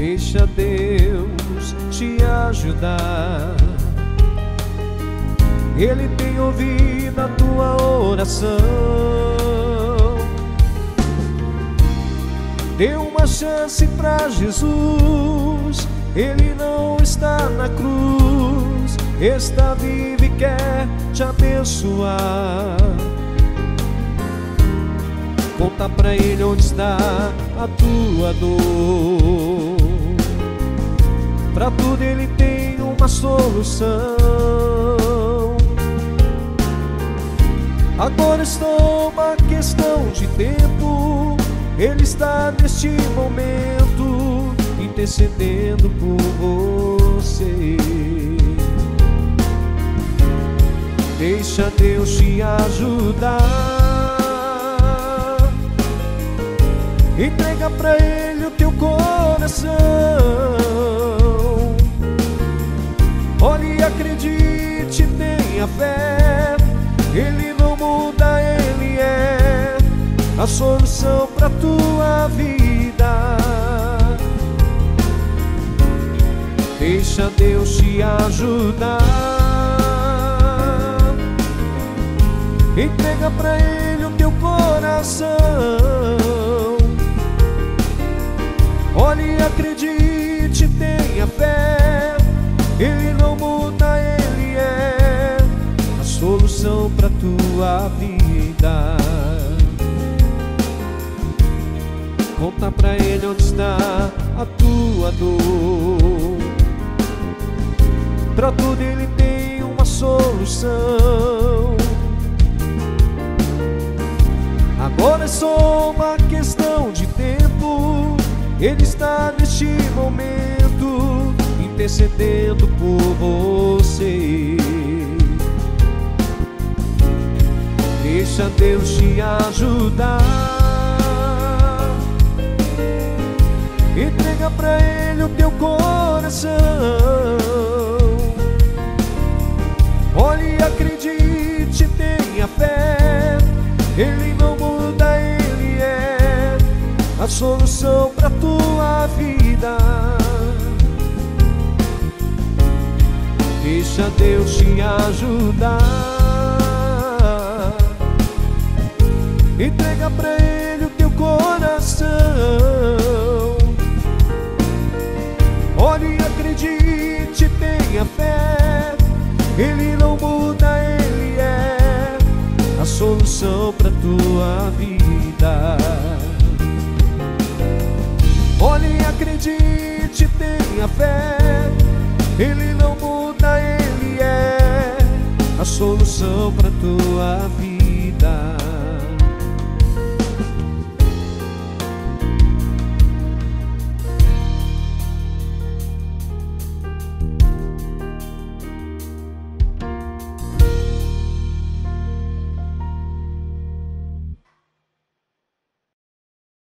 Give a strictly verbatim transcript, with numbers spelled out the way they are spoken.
Deixa Deus te ajudar. Ele tem ouvido a tua oração. Dê uma chance pra Jesus. Ele não está na cruz, está vivo e quer te abençoar. Conta pra Ele onde está a tua dor. Pra tudo Ele tem uma solução. Agora é só uma questão de tempo. Ele está neste momento intercedendo por você. Deixa Deus te ajudar. Entrega pra Ele o teu coração. Olhe e acredite, tenha fé. Ele não muda, Ele é a solução pra tua vida. Deixa Deus te ajudar. Entrega pra Ele o teu coração. Olhe e acredite, tenha fé. Ele não muda, Ele é a solução pra tua vida. Conta pra Ele onde está a tua dor. Pra tudo Ele tem uma solução. Agora é só uma questão de tempo. Ele está neste momento intercedendo por você. Deixa Deus te ajudar. Entrega pra Ele o teu coração. Olhe e acredite, tenha fé. Ele não muda, Ele é a solução pra tua vida. Deixa Deus te ajudar. Entrega pra Ele o teu coração. Olhe e acredite, tenha fé. Ele não muda, Ele é a solução pra tua vida. Olhe e acredite, tenha fé. Ele não muda, Ele é a solução pra tua vida.